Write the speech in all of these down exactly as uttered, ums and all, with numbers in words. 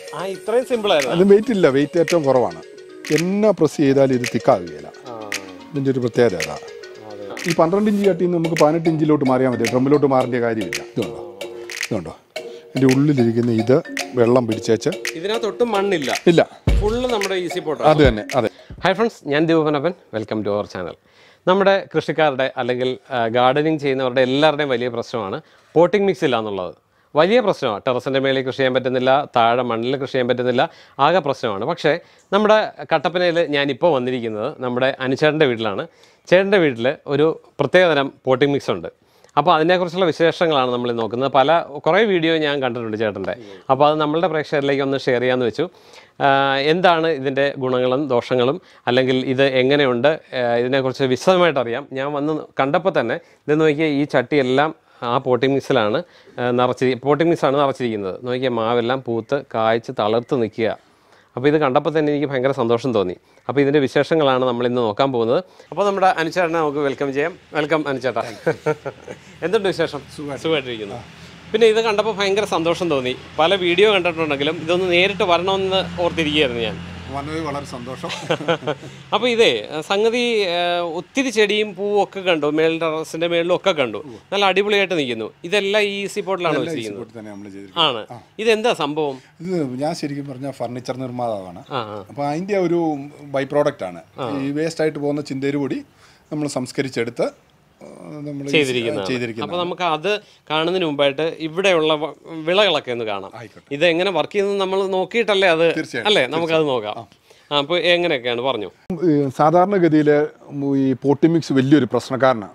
ആ ഇത്രയും സിമ്പിൾ ആയിരുന്നു. അത് വെയിറ്റ് ഇല്ല, വെയിറ്റ് ഏറ്റവും കുറവാണ്. എന്നാ പ്രസ് ചെയ്താലും ഇത് തിക്കാവുകയില്ല. ഇതിൻ്റെ ഒരു പ്രത്യേകത അതാ. ഈ പന്ത്രണ്ട് ഇഞ്ച് ചട്ടിയിൽ നിന്ന് നമുക്ക് പതിനെട്ട് ഇഞ്ചിലോട്ട് മാറിയാൽ മതി, ഡ്രമ്മിലോട്ട് മാറേണ്ട കാര്യമില്ല. ഇതുണ്ടോ ഇതുണ്ടോ എൻ്റെ ഉള്ളിലിരിക്കുന്ന ഇത് വെള്ളം പിടിച്ചേച്ച് ഇതിനകത്തൊട്ടും മണ്ണില്ല, ഇല്ല, ഫുള്ള് നമ്മുടെ ഈസി പോട്ട്. അത് തന്നെ. അതെ. ഹായ് ഫ്രണ്ട്സ്, ഞാൻ Deepanappan. Welcome to our channel. നമ്മുടെ കൃഷിക്കാരുടെ അല്ലെങ്കിൽ ഗാർഡനിങ് ചെയ്യുന്നവരുടെ എല്ലാവരുടെയും വലിയ പ്രശ്നമാണ് പോട്ടിംഗ് മിക്സ് ഇല്ല എന്നുള്ളത്. വലിയ പ്രശ്നമാണ്. ടെറസിൻ്റെ മേളിൽ കൃഷി ചെയ്യാൻ പറ്റുന്നില്ല, താഴെ മണ്ണിൽ കൃഷി ചെയ്യാൻ പറ്റുന്നില്ല, ആകെ പ്രശ്നമാണ്. പക്ഷേ നമ്മുടെ കട്ടപ്പനയിൽ ഞാനിപ്പോൾ വന്നിരിക്കുന്നത് നമ്മുടെ അനുചേട്ടൻ്റെ വീട്ടിലാണ്. ചേട്ടൻ്റെ വീട്ടിൽ ഒരു പ്രത്യേകതരം പോട്ടിംഗ് മിക്സ് ഉണ്ട്. അപ്പോൾ അതിനെക്കുറിച്ചുള്ള വിശേഷങ്ങളാണ് നമ്മൾ നോക്കുന്നത്. പല കുറേ വീഡിയോ ഞാൻ കണ്ടിട്ടുണ്ട് ചേട്ടൻ്റെ. അപ്പോൾ അത് നമ്മളുടെ പ്രേക്ഷകരിലേക്ക് ഒന്ന് ഷെയർ ചെയ്യാമെന്ന് വെച്ചു. എന്താണ് ഇതിൻ്റെ ഗുണങ്ങളും ദോഷങ്ങളും, അല്ലെങ്കിൽ ഇത് എങ്ങനെയുണ്ട്, ഇതിനെക്കുറിച്ച് വിശദമായിട്ട് അറിയാം. ഞാൻ വന്ന് കണ്ടപ്പോൾ തന്നെ ഇത് നോക്കിയാൽ ഈ ചട്ടിയെല്ലാം ആ പോട്ടിംഗ് മിക്സിലാണ് നിറച്ചി പോട്ടിംഗ് മിക്സാണ് നിറച്ചിരിക്കുന്നത്. നോക്കിയാൽ മാവെല്ലാം പൂത്ത് കായ്ച്ച് തളർത്ത് നിൽക്കുക. അപ്പോൾ ഇത് കണ്ടപ്പോൾ തന്നെ എനിക്ക് ഭയങ്കര സന്തോഷം തോന്നി. അപ്പോൾ ഇതിൻ്റെ വിശേഷങ്ങളാണ് നമ്മളിന്ന് നോക്കാൻ പോകുന്നത്. അപ്പോൾ നമ്മുടെ അനുചേട്ടനെ നമുക്ക് വെൽക്കം ചെയ്യാം. വെൽക്കം അനുചേട്ടാ. എന്തുണ്ട് വിശേഷം? സുഖമായിട്ടിരിക്കുന്നു. പിന്നെ ഇത് കണ്ടപ്പോൾ ഭയങ്കര സന്തോഷം തോന്നി. പല വീഡിയോ കണ്ടിട്ടുണ്ടെങ്കിലും ഇതൊന്ന് നേരിട്ട് വരണമെന്ന് ഓർത്തിരിക്കുകയായിരുന്നു ഞാൻ. വന്നത് വളരെ സന്തോഷം. അപ്പോൾ ഇതേ സംഗതി ഒത്തിരി ചെടിയും പൂവും ഒക്കെ കണ്ടു, മേൽ ടെറസിൻ്റെ മേളിലും ഒക്കെ കണ്ടു. നല്ല അടിപൊളിയായിട്ട് നിൽക്കുന്നു. ഇതെല്ലാം ഈ ഈസി പോട്ടിലാണ് വെച്ചിരിക്കുന്നത്. ആണ്. ഇതെന്താ സംഭവം? ഇത് ഞാൻ ശരിക്കും പറഞ്ഞാൽ ഫർണിച്ചർ നിർമ്മാതാവാണ്. അപ്പോൾ അതിൻ്റെ ഒരു ബൈ പ്രോഡക്റ്റ് ആണ് ഈ വേസ്റ്റ് ആയിട്ട് പോകുന്ന ചിന്തേരുപൊടി നമ്മൾ സംസ്കരിച്ചെടുത്ത് ചെയ്തിരിക്കുന്നത്. അപ്പോൾ നമുക്ക് അത് കാണുന്നതിന് മുമ്പായിട്ട് ഇവിടെയുള്ള വിളകളൊക്കെ ഒന്ന് കാണാം. ഇത് എങ്ങനെ വർക്ക് ചെയ്യുന്നത് നമ്മൾ നോക്കിയിട്ടല്ലേ അത്, അല്ലേ? നമുക്കത് നോക്കാം. ആ, അപ്പോൾ എങ്ങനെയൊക്കെയാണ് പറഞ്ഞു. സാധാരണഗതിയിൽ ഈ പോട്ടി മിക്സ് വലിയൊരു പ്രശ്നക്കാരനാണ്.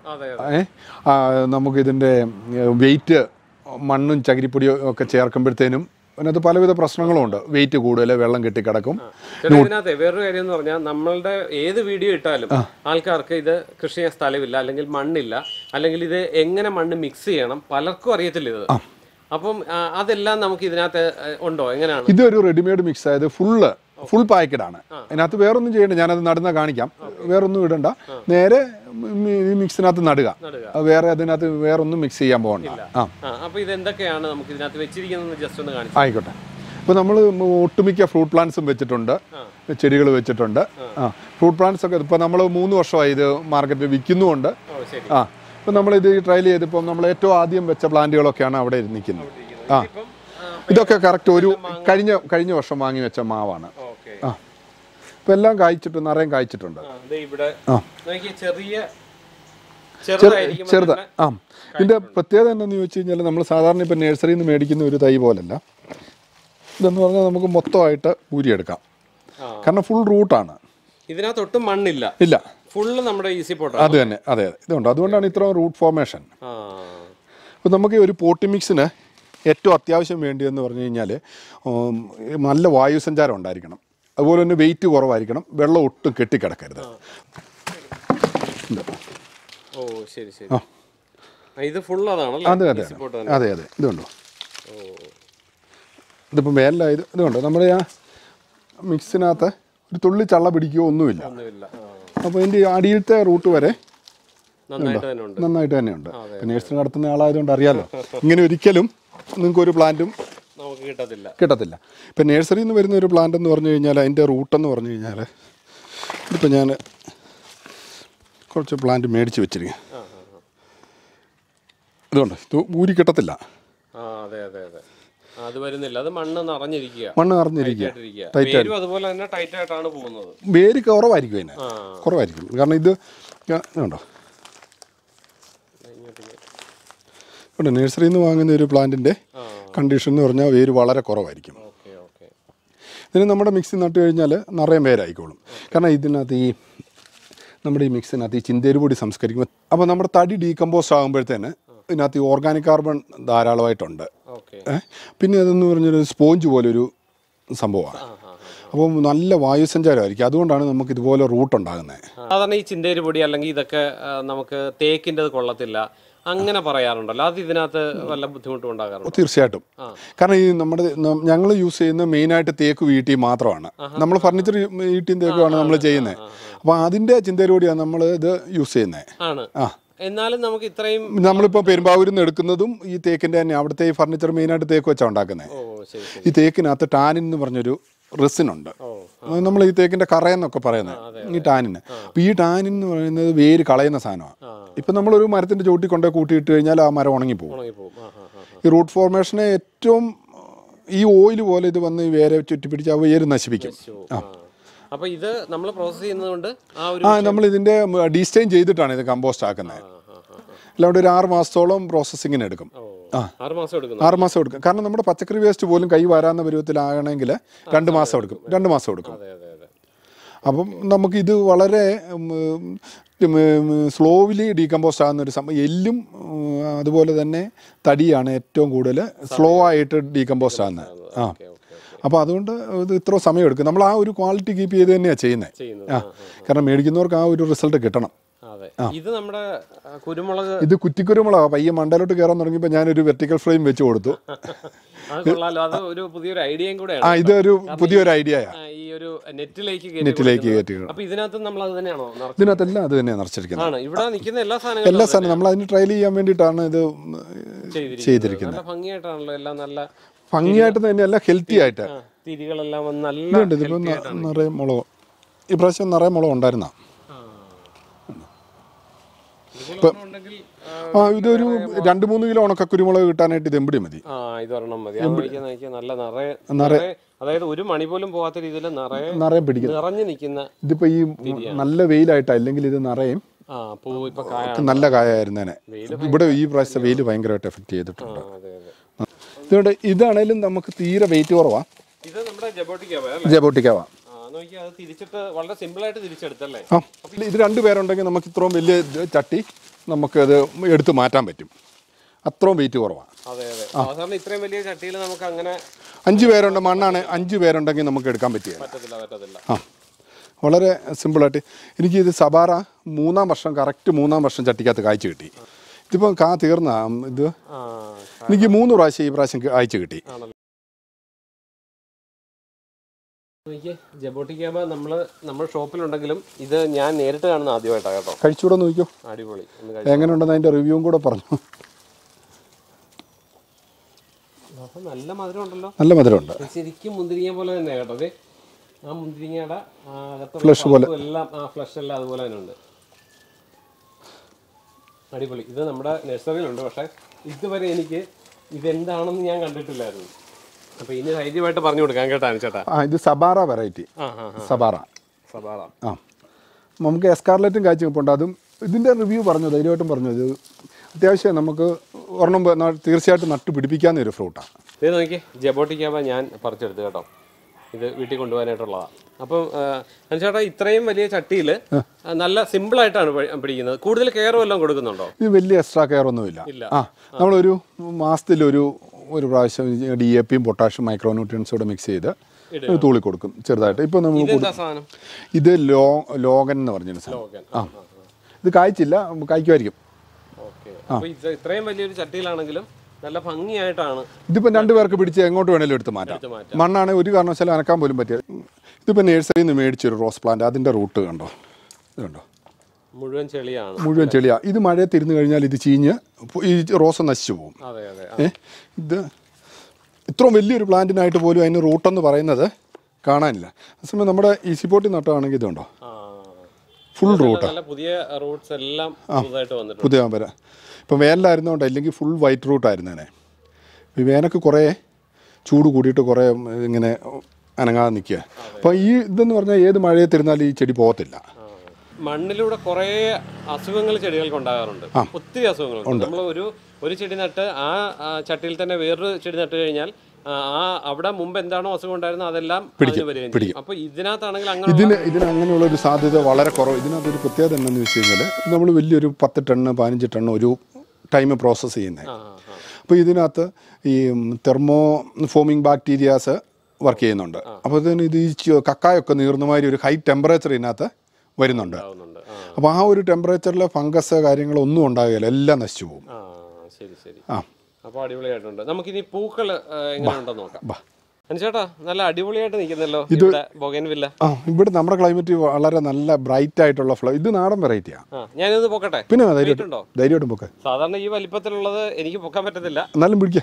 ഏഹ് നമുക്കിതിൻ്റെ വെയിറ്റ് മണ്ണും ചകിരിപ്പൊടിയും ഒക്കെ ചേർക്കുമ്പോഴത്തേനും അതിനകത്ത് പലവിധ പ്രശ്നങ്ങളും ഉണ്ട്. വെയിറ്റ് കൂടുതൽ, വെള്ളം കെട്ടിക്കിടക്കും. ഇതിനകത്ത് വേറൊരു കാര്യം എന്ന് പറഞ്ഞാൽ നമ്മളുടെ ഏത് വീഡിയോ ഇട്ടാലും ആൾക്കാർക്ക് ഇത് കൃഷി ചെയ്യാൻ സ്ഥലമില്ല, അല്ലെങ്കിൽ മണ്ണില്ല, അല്ലെങ്കിൽ ഇത് എങ്ങനെ മണ്ണ് മിക്സ് ചെയ്യണം, പലർക്കും അറിയത്തില്ല ഇത്. അപ്പം അതെല്ലാം നമുക്ക് ഇതിനകത്ത് ഉണ്ടോ? എങ്ങനെയാണ്? ഇതൊരു റെഡിമെയ്ഡ് മിക്സ് ആയത് ഫുള്ള് ഫുൾ പാക്കഡ് ആണ്. അതിനകത്ത് വേറൊന്നും ചെയ്യണ്ട, ഞാനത് നടുന്ന കാണിക്കാം. വേറൊന്നും ഇടണ്ട, നേരെ ഈ മിക്സിനകത്ത് നടുക. വേറെ അതിനകത്ത് വേറൊന്നും മിക്സ് ചെയ്യാൻ പോകണ്ട. അപ്പോൾ ഇത് എന്തൊക്കെയാണ് നമുക്ക് ഇതിനകത്ത് വെച്ചിരിക്കുന്നത് ജസ്റ്റ് ഒന്ന് കാണിച്ചു. ആയിക്കോട്ടെ. ഇപ്പോൾ നമ്മൾ ഒട്ടുമിക്ക ഫ്രൂട്ട് പ്ലാന്റ്സും വെച്ചിട്ടുണ്ട്, ചെടികൾ വെച്ചിട്ടുണ്ട്. ആ ഫ്രൂട്ട് പ്ലാന്റ്സ് ഒക്കെ ഇപ്പോൾ നമ്മൾ മൂന്ന് വർഷമായി ഇത് മാർക്കറ്റിൽ വിൽക്കുന്നുമുണ്ട്. ആ ഇപ്പം നമ്മളിത് ട്രയൽ ചെയ്തിപ്പോൾ നമ്മൾ ഏറ്റവും ആദ്യം വെച്ച പ്ലാന്റുകളൊക്കെയാണ് അവിടെ നിൽക്കുന്നത്. ആ ഇതൊക്കെ കറക്റ്റ് ഒരു കഴിഞ്ഞ കഴിഞ്ഞ വർഷം വാങ്ങി വെച്ച മാവാണ്. ആ ഇപ്പം എല്ലാം കായ്ച്ചിട്ട് നിറയെ കായ്ച്ചിട്ടുണ്ട്. ചെറുതാ. ആ ഇതിൻ്റെ പ്രത്യേകത എന്താണെന്ന് ചോദിച്ചു കഴിഞ്ഞാൽ നമ്മൾ സാധാരണ ഇപ്പം നഴ്സറിയിൽ നിന്ന് മേടിക്കുന്ന ഒരു തൈ പോലല്ല. ഇതെന്ന് പറഞ്ഞാൽ നമുക്ക് മൊത്തമായിട്ട് ഊരിയെടുക്കാം. കാരണം ഫുൾ റൂട്ടാണ്. ഇതിനകത്ത് ഒട്ടും മണ്ണില്ല, ഇല്ല, ഫുള്ള് നമ്മുടെ ഈസി പോട്ട്. അത് തന്നെ. അതെ അതെ ഇതുണ്ട്. അതുകൊണ്ടാണ് ഇത്ര റൂട്ട് ഫോർമേഷൻ. അപ്പം നമുക്ക് ഒരു പോട്ടി മിക്സിന് ഏറ്റവും അത്യാവശ്യം വേണ്ടിയെന്ന് പറഞ്ഞു കഴിഞ്ഞാൽ നല്ല വായുസഞ്ചാരം ഉണ്ടായിരിക്കണം. അതുപോലെ തന്നെ വെയിറ്റ് കുറവായിരിക്കണം. വെള്ളം ഒട്ടും കെട്ടിക്കിടക്കരുത്. ഓ ശരി ശരി. ഇത് ഫുൾ അതാണ്. അതെ അതെ അതെ അതെ ഇതുണ്ടോ. ഇതിപ്പോൾ മേലായത് ഇതുണ്ടോ. നമ്മുടെ ആ മിക്സിനകത്ത് ഒരു തുള്ളി ചള്ള പിടിക്കുകയോ ഒന്നുമില്ല. അപ്പോൾ ഇതിൻ്റെ അടിയിലത്തെ റൂട്ട് വരെ നന്നായിട്ട് തന്നെയുണ്ട്. പിന്നെ നഴ്സറി നടത്തുന്ന ആളായതുകൊണ്ട് അറിയാമല്ലോ, ഇങ്ങനെ ഒരിക്കലും നിങ്ങൾക്ക് ഒരു പ്ലാന്റും നമുക്ക് കിട്ടത്തില്ല കിട്ടത്തില്ല ഇപ്പം നഴ്സറിയിൽ നിന്ന് വരുന്ന ഒരു പ്ലാന്റ് എന്ന് പറഞ്ഞു കഴിഞ്ഞാൽ അതിൻ്റെ റൂട്ടെന്ന് പറഞ്ഞു കഴിഞ്ഞാൽ ഇതിപ്പോൾ ഞാൻ കുറച്ച് പ്ലാന്റ് മേടിച്ച് വെച്ചിരിക്കുക. അതുകൊണ്ട് ഇത് ഊരി കിട്ടത്തില്ല. മണ്ണ് നിറഞ്ഞിരിക്കുക. അതുപോലെ തന്നെ ടൈറ്റ് ആയിട്ടാണ് പോകുന്നത്. വേര് കുറവായിരിക്കും, അതിന് കുറവായിരിക്കും. കാരണം ഇത് ഉണ്ടോ ഉണ്ട്. നഴ്സറിയിൽ നിന്ന് വാങ്ങുന്ന ഒരു പ്ലാന്റിൻ്റെ കണ്ടീഷൻ എന്ന് പറഞ്ഞാൽ വേര് വളരെ കുറവായിരിക്കും. ഇതിന് നമ്മുടെ മിക്സി നട്ട് കഴിഞ്ഞാൽ നിറയെ വേരായിക്കോളും. കാരണം ഇതിനകത്ത് ഈ നമ്മുടെ ഈ മിക്സിനകത്ത് ഈ ചിന്തേരുപൊടി സംസ്കരിക്കുമ്പോൾ അപ്പോൾ നമ്മുടെ തടി ഡീകമ്പോസ്റ്റ് ആകുമ്പോഴത്തേന് ഇതിനകത്ത് ഈ ഓർഗാനിക് കാർബൺ ധാരാളമായിട്ടുണ്ട്. പിന്നെ അതെന്ന് പറഞ്ഞൊരു സ്പോഞ്ച് പോലൊരു സംഭവമാണ്. അപ്പം നല്ല വായുസഞ്ചാരമായിരിക്കും. അതുകൊണ്ടാണ് നമുക്ക് ഇതുപോലെ റൂട്ട് ഉണ്ടാകുന്നത്. സാധാരണ ഈ ചിന്തേരുപൊടി അല്ലെങ്കിൽ ഇതൊക്കെ നമുക്ക് തേക്കിൻ്റെ കൊള്ളത്തില്ല അങ്ങനെ പറയാറുണ്ടല്ലോ. അത് ഇതിനകത്ത് വല്ല ബുദ്ധിമുട്ടും ഉണ്ടാകാറുണ്ട്? തീർച്ചയായിട്ടും. കാരണം ഈ നമ്മുടെ ഞങ്ങൾ യൂസ് ചെയ്യുന്ന മെയിനായിട്ട് തേക്ക് വീട്ടി മാത്രമാണ്. നമ്മൾ ഫർണിച്ചർ വീട്ടിയും തേക്കുമാണ് നമ്മൾ ചെയ്യുന്നത്. അപ്പോൾ അതിൻ്റെ ചിന്തയിലൂടെയാണ് നമ്മൾ ഇത് യൂസ് ചെയ്യുന്നത്. ആണ്. ആ എന്നാലും നമുക്ക് ഇത്രയും നമ്മളിപ്പോൾ പെരുമ്പാവൂരിൽ നിന്ന് എടുക്കുന്നതും ഈ തേക്കിൻ്റെ തന്നെ, അവിടുത്തെ ഈ ഫർണിച്ചർ മെയിനായിട്ട് തേക്ക് വെച്ചാണ് ഉണ്ടാക്കുന്നത്. ഓ ശരി ശരി. ഈ തേക്കിനകത്ത് ടാനിൻ എന്ന് പറഞ്ഞൊരു റെസിനുണ്ട്. നമ്മൾ ഈ തേക്കിൻ്റെ കറയെന്നൊക്കെ പറയുന്നത് ഈ ടാനിന്. അപ്പോൾ ഈ ടാനിൻ എന്ന് പറയുന്നത് വേര് കളയുന്ന സാധനമാണ്. ഇപ്പം നമ്മളൊരു മരത്തിൻ്റെ ചോട്ടി കൊണ്ടേ കൂട്ടിയിട്ട് കഴിഞ്ഞാൽ ആ മരം ഉണങ്ങിപ്പോകും. ഈ റൂട്ട് ഫോർമേഷനെ ഏറ്റവും ഈ ഓയിൽ പോലെ ഇത് വന്ന് വേരെ ചുറ്റിപ്പിടിച്ച് ആ വേര് നശിപ്പിക്കും. ആ അപ്പോൾ ഇത് നമ്മൾ പ്രോസസ്സ് ചെയ്യുന്നതുകൊണ്ട് ആ ഒരു ആ നമ്മൾ ഇതിൻ്റെ ഡീസ്റ്റെയിൻ ചെയ്തിട്ടാണ് ഇത് കമ്പോസ്റ്റ് ആക്കുന്നത്. അല്ലാണ്ട് ഒരു ആറ് മാസത്തോളം പ്രോസസ്സിങ്ങിന് എടുക്കും. ആ ആറ് മാസം എടുക്കും. ആറ് മാസം എടുക്കും. കാരണം നമ്മുടെ പച്ചക്കറി വേസ്റ്റ് പോലും കൈ വരാവുന്ന പരുവത്തിലാകണമെങ്കിൽ രണ്ട് മാസം എടുക്കും. രണ്ട് മാസം എടുക്കും. അപ്പം നമുക്കിത് വളരെ സ്ലോവിലി ഡീകമ്പോസ്റ്റ് ആകുന്ന ഒരു സംഭവം. എല്ലും അതുപോലെ തന്നെ തടിയാണ് ഏറ്റവും കൂടുതൽ സ്ലോ ആയിട്ട് ഡീകമ്പോസ്റ്റ് ആകുന്നത്. ആ അപ്പോൾ അതുകൊണ്ട് ഇത് ഇത്ര സമയം എടുക്കും. നമ്മൾ ആ ഒരു ക്വാളിറ്റി കീപ്പ് ചെയ്ത് തന്നെയാണ് ചെയ്യുന്നത്. ആ കാരണം മേടിക്കുന്നവർക്ക് ആ ഒരു റിസൾട്ട് കിട്ടണം. ഇത് നമ്മുടെ കുരുമുളക്, ഇത് കുറ്റിക്കുരുമുളകാണ്. പയ്യെ മണ്ടലോട്ട് കയറാൻ തുടങ്ങിയപ്പോൾ ഞാനൊരു വെർട്ടിക്കൽ ഫ്രെയിം വെച്ച് കൊടുത്തു. ഒരു പുതിയൊരു ഐഡിയയും കൂടെ. ആ ഇതൊരു പുതിയൊരു ഐഡിയ ഈ ഒരു നെറ്റിലേക്ക് നെറ്റിലേക്ക് കയറ്റി. അപ്പോൾ ഇതിനകത്ത് നമ്മൾ അത് തന്നെയാണോ? ഇതിനകത്തെല്ലാം അത് തന്നെയാണ് നിറച്ചിരിക്കുന്നത്. ഇവിടെ നിൽക്കുന്ന എല്ലാ സാധനങ്ങളും എല്ലാ സാധനം നമ്മൾ അതിന് ട്രയൽ ചെയ്യാൻ വേണ്ടിയിട്ടാണ് ഇത് ചെയ്തിരിക്കുന്നത്. ഭംഗിയായിട്ടാണല്ലോ എല്ലാം, നല്ല ഭംഗിയായിട്ട് തന്നെയല്ല ഹെൽത്തി ആയിട്ട്. തിരികളെല്ലാം നല്ല ഇതിപ്പോൾ നിറയെ മുളക് ഈ പ്രാവശ്യം നിറയെ മുളക് ഉണ്ടായിരുന്ന. ആ ഇതൊരു രണ്ട് മൂന്ന് കിലോ ഉണക്ക കുരുമുളക് കിട്ടാനായിട്ട് ഇത് എമ്പടി മതി. അതായത് ഒരു മണി പോലും പോവാത്ത രീതിയിൽ നിറയെ പിടിക്കും, നിറഞ്ഞു നിൽക്കുന്ന. ഇതിപ്പോ ഈ നല്ല വെയിലായിട്ട് അല്ലെങ്കിൽ ഇത് നിറയും നല്ല കായായിരുന്നേനെ. ഇവിടെ ഈ പ്രാവശ്യത്തെ വെയിൽ ഭയങ്കരമായിട്ട് എഫക്ട് ചെയ്തിട്ടുണ്ട്. ഇതുകൊണ്ട് ഇതാണേലും നമുക്ക് തീരെ വെയിറ്റ് കുറവാണ്. ജബോട്ടിക്കാവാ. ആ ഇത് രണ്ട് പേരുണ്ടെങ്കിൽ നമുക്ക് ഇത്രയും വലിയ ചട്ടി നമുക്കത് എടുത്ത് മാറ്റാൻ പറ്റും. അത്രയും വെയിറ്റ് കുറവാണ്. അഞ്ച് പേരുണ്ട് മണ്ണാണ്, അഞ്ച് പേരുണ്ടെങ്കിൽ നമുക്ക് എടുക്കാൻ പറ്റില്ല. ആ വളരെ സിമ്പിളായിട്ട്. എനിക്കിത് സബാറ മൂന്നാം വർഷം കറക്റ്റ് മൂന്നാം വർഷം ചട്ടിക്കകത്ത് കായ്ച്ചു കിട്ടി. ഇതിപ്പം കാ തീർന്ന ഇത് എനിക്ക് മൂന്ന് പ്രാവശ്യം ഈ പ്രാവശ്യം കായ്ച്ചു കിട്ടി. ജബോട്ടിക്കാമ നമ്മള് നമ്മുടെ ഷോപ്പിലുണ്ടെങ്കിലും ഇത് ഞാൻ നേരിട്ട് കാണുന്ന ആദ്യമായിട്ടാണ് കേട്ടോ. കഴിച്ചുകൂടെ നോക്കിയോ, അടിപൊളി. എങ്ങനെയുണ്ടെന്ന് അതിന്റെ റിവ്യൂവും കൂടെ പറഞ്ഞു. നല്ല മധുരം ഉണ്ടല്ലോ. നല്ല മധുരമുണ്ട്. ശരിക്കും മുന്തിരിങ്ങ പോലെ തന്നെ കേട്ടോ. അതെ ആ മുന്തിരിങ്ങയുടെ ഫ്ലഷ് പോലെ എല്ലാം ആ ഫ്ലഷ് എല്ലാം അതുപോലെ തന്നെ ഉണ്ട്. അടിപൊളി. ഇത് നമ്മുടെ നഴ്സറിയിലുണ്ട്, പക്ഷെ ഇതുവരെ എനിക്ക് ഇതെന്താണെന്ന് ഞാൻ കണ്ടിട്ടില്ലായിരുന്നു. അപ്പൊ ഇനി ധൈര്യമായിട്ട് പറഞ്ഞു കൊടുക്കാൻ കേട്ടാണ് ചേട്ടാ. ആ ഇത് സബാറ വെറൈറ്റി. സബാറ സബാറ ആ നമുക്ക് എസ്കാർലറ്റും കാഴ്ച നിൽപ്പുണ്ട്. അതും ഇതിൻ്റെ റിവ്യൂ പറഞ്ഞു, ധൈര്യമായിട്ടും പറഞ്ഞു. ഇത് അത്യാവശ്യം നമുക്ക് ഒരെണ്ണം തീർച്ചയായിട്ടും നട്ടു പിടിപ്പിക്കാവുന്ന ഒരു ഫ്രൂട്ടാണ്. ഇത് നോക്കി ജബോട്ടിക്കാമ ഞാൻ പറിച്ചെടുത്ത് കേട്ടോ. ഇത് വീട്ടിൽ കൊണ്ടുപോകാനായിട്ടുള്ളതാണ്. അപ്പം ചേട്ടാ ഇത്രയും വലിയ ചട്ടിയിൽ നല്ല സിമ്പിളായിട്ടാണ് പിടിക്കുന്നത്. കൂടുതൽ കെയർ വല്ലതും കൊടുക്കുന്നുണ്ടോ? ഇത് വലിയ എക്സ്ട്രാ കെയർ ഒന്നുമില്ല. ആ നമ്മളൊരു മാസത്തിലൊരു ഒരു പ്രാവശ്യം ഡി എ പിയും പൊട്ടാഷ്യം മൈക്രോ ന്യൂട്രിയൻസും കൂടെ മിക്സ് ചെയ്ത് തൂളി കൊടുക്കും ചെറുതായിട്ട്. ഇപ്പോൾ നമ്മൾ ഇത് ലോ ലോഗൻ എന്ന് പറഞ്ഞൊരു സാധനം. ആ ഇത് കായ്ച്ചില്ല, കായ്ക്കുമായിരിക്കും. ഇത്രയും വലിയൊരു ചട്ടിയിലാണെങ്കിലും നല്ല ഭംഗിയായിട്ടാണ്. ഇതിപ്പോൾ രണ്ടു പേർക്ക് പിടിച്ച് എങ്ങോട്ട് വേണേലും എടുത്ത് മാറ്റാം. മണ്ണാണെങ്കിൽ ഒരു കാരണവശാലും അനക്കാൻ പോലും പറ്റിയത്. ഇതിപ്പോൾ നേഴ്സറിയിൽ നിന്ന് മേടിച്ചൊരു റോസ് പ്ലാന്റ്, അതിൻ്റെ റൂട്ട് കണ്ടോ, ഇത് കണ്ടോ, മുഴുവൻ ചെളിയാണ്. മുഴുവൻ ചെളിയാണ്. ഇത് മഴയെ തിരിഞ്ഞു കഴിഞ്ഞാൽ ഇത് ചീഞ്ഞ് ഈ റോസ് നശിച്ചു പോകും. ഏ ഇത് ഇത്രയും വലിയൊരു പ്ലാന്റിനായിട്ട് പോലും അതിന് റൂട്ടെന്ന് പറയുന്നത് കാണാനില്ല. അതേസമയം നമ്മുടെ ഈസി പോട്ടി നട്ടാണെങ്കിൽ ഇതുണ്ടോ ഫുൾ റൂട്ട്, പുതിയ റൂട്ട്സ് എല്ലാം പുതിയ വരാം. ഇപ്പം വേനലായിരുന്നോണ്ട്, അല്ലെങ്കിൽ ഫുൾ വൈറ്റ് റൂട്ടായിരുന്നേനെ. ഈ വേനൊക്കെ കുറേ ചൂട് കൂടിയിട്ട് കുറേ ഇങ്ങനെ അനങ്ങാതെ നിൽക്കുക. അപ്പോൾ ഈ ഇതെന്ന് പറഞ്ഞാൽ ഏത് മഴയെ തിരുന്നാലും ഈ ചെടി പോകത്തില്ല. മണ്ണിലൂടെ കുറേ അസുഖങ്ങൾ ചെടികൾക്ക് ഉണ്ടാകാറുണ്ട്. ഒത്തിരി അസുഖങ്ങളുണ്ട്. നമ്മൾ ഒരു ഒരു ചെടി നട്ട് ആ ചട്ടിയിൽ തന്നെ വേറൊരു ചെടി നട്ട് കഴിഞ്ഞാൽ ആ അവിടെ മുമ്പ് എന്താണോ അസുഖം ഉണ്ടായിരുന്നത് അതെല്ലാം പിടിക്കും. അപ്പോൾ ഇതിനകത്താണെങ്കിൽ അങ്ങനെ ഇതിന് ഇതിന് അങ്ങനെയുള്ള ഒരു സാധ്യത വളരെ കുറവ്. ഇതിനകത്തൊരു പ്രത്യേകത എന്താണെന്ന് വെച്ച് കഴിഞ്ഞാൽ നമ്മൾ വലിയൊരു പത്ത് ടണ്ണ് പതിനഞ്ച് ടണ്ണ് ഒരു ടൈം പ്രോസസ്സ് ചെയ്യുന്നത്. അപ്പോൾ ഇതിനകത്ത് ഈ തെർമോ ഫോമിങ് ബാക്ടീരിയാസ് വർക്ക് ചെയ്യുന്നുണ്ട്. അപ്പോൾ ഇതിന് ഇത് ഈ കക്കായൊക്കെ നീർന്നമാതിരി ഒരു ഹൈ ടെമ്പറേച്ചർ ഇതിനകത്ത് വരുന്നുണ്ട്. അപ്പോൾ ആ ഒരു ടെമ്പറേച്ചറിൽ ഫംഗസ് കാര്യങ്ങളൊന്നും ഉണ്ടാകില്ല, എല്ലാം നശിച്ചു പോകും. ശരി ശരി. ആ അപ്പോൾ അടിപൊളിയായിട്ടുണ്ട്. നമുക്കിനി പൂക്കൾ എങ്ങനെയുണ്ടെന്ന് നോക്കാം. ചേട്ടാ നല്ല അടിപൊളിയായിട്ട് നിൽക്കുന്നല്ലോ ഇവിടെ ബൊഗൈൻവില്ല. ആ ഇവിടെ നമ്മുടെ ക്ലൈമറ്റ് വളരെ നല്ല ബ്രൈറ്റ് ആയിട്ടുള്ള ഫ്ലോ. ഇത് നാടൻ വെറൈറ്റിയാണ്. ഞാനിത് പൊക്കട്ടെ? പിന്നെ ധൈര്യമായിട്ടും പൊക്കെ. സാധാരണ ഈ വലിപ്പത്തിലുള്ളത് എനിക്ക് പൊക്കാൻ പറ്റത്തില്ല. എന്നാലും പിടിക്കുക.